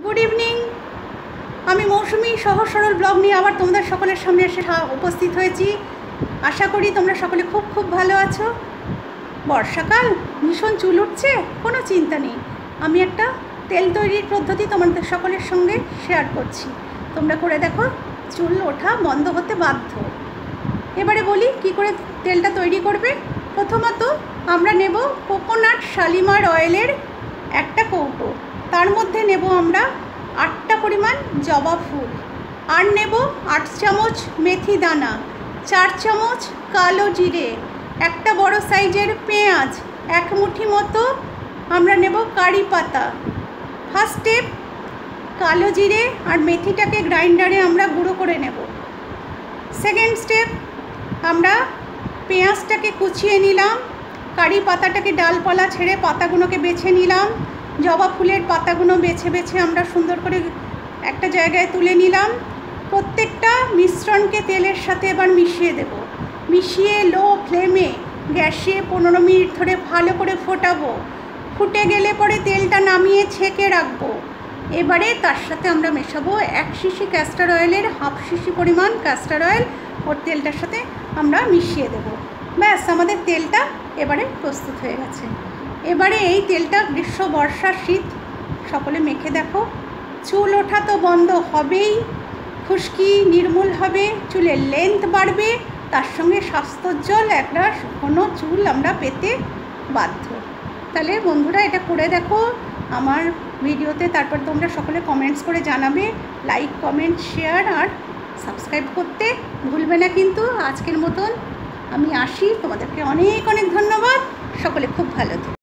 Good evening. আমি মৌসুমি সহজ সরল ব্লগ নিয়ে আবার তোমাদের সকলের সামনে এসে উপস্থিত হয়েছি। আশা করি তোমরা সকলে খুব খুব ভালো আছো। বর্ষাকাল, ভীষণ চুল উঠছে, কোনো চিন্তা নেই। আমি একটা তেল তৈরির পদ্ধতি তোমাদের সকলের সঙ্গে শেয়ার করছি, তোমরা করে দেখো, চুল ওঠা বন্ধ হতে বাধ্য। এবারে বলি কি করে তেলটা তৈরি করবে। প্রথমত আমরা নেব কোকোনাট শালিমার অয়েলের একটা কৌটো, তার মধ্যে নেব আমরা 8টা পরিমাণ জবা ফুল, আর নেব 8 চামচ মেথি দানা, 4 চামচ কালো জিরে, একটা বড় সাইজের পেঁয়াজ, 1 মুঠি মতো আমরা নেব কারি পাতা। ফার্স্ট স্টেপ, কালো জিরে আর মেথিটাকে গ্রাইন্ডারে আমরা গুঁড়ো করে নেব। সেকেন্ড স্টেপ, আমরা পেঁয়াজটাকে কুচিয়ে নিলাম, কারি পাতাটাকে ডালপালা ছেড়ে পাতাগুলোকে বেছে নিলাম, জবা ফুলের পাতাগুলো বেছে বেছে আমরা সুন্দর করে একটা জায়গায় তুলে নিলাম। প্রত্যেকটা মিশ্রণকে তেলের সাথে এবার মিশিয়ে দেব। মিশিয়ে লো ফ্লেমে গ্যাসে 15 মিনিট ধরে ভালো করে ফোটাবো। ফুটে গেলে পরে তেলটা নামিয়ে ছেঁকে রাখবো। এবারে তার সাথে আমরা মেশাবো 1 শিশি ক্যাস্টর অয়েলের হাফ শিশি পরিমাণ ক্যাস্টর অয়েল ওর তেলটার সাথে আমরা মিশিয়ে দেব। ব্যাস, আমাদের তেলটা এবারে প্রস্তুত হয়ে গেছে। এবারে এই তেলটা গ্রীষ্ম, বর্ষা, শীত সকলে মেখে দেখো, চুল ওঠা তো বন্ধ হবেই, খুশকি নির্মূল হবে, চুলের লেন্থ বাড়বে, তার সঙ্গে স্বাস্থ্যোজ্জ্বল একটা ঘন চুল আমরা পেতে বাধ্য। তাহলে বন্ধুরা এটা করে দেখো আমার ভিডিওতে, তারপর তোমরা সকলে কমেন্টস করে জানাবে। লাইক, কমেন্ট, শেয়ার আর সাবস্ক্রাইব করতে ভুলবে না কিন্তু। আজকের মতন আমি আসি, তোমাদেরকে অনেক অনেক ধন্যবাদ। সকলে খুব ভালো থেকো।